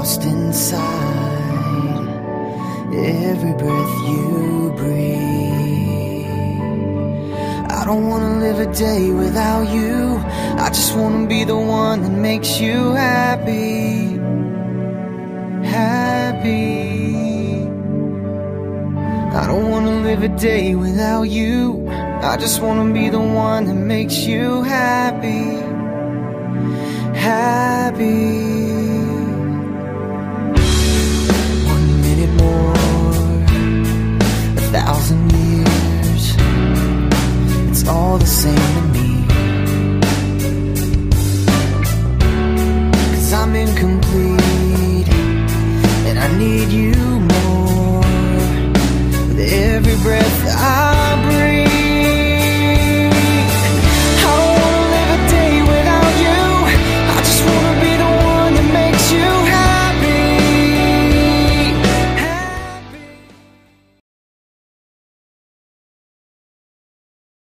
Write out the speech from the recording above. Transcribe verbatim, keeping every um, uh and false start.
lost inside every breath you breathe. I don't wanna live a day without you. I just wanna be the one that makes you happy, happy. I don't wanna live a day without you. I just wanna be the one that makes you happy, happy. One minute more, a thousand years, it's all the same.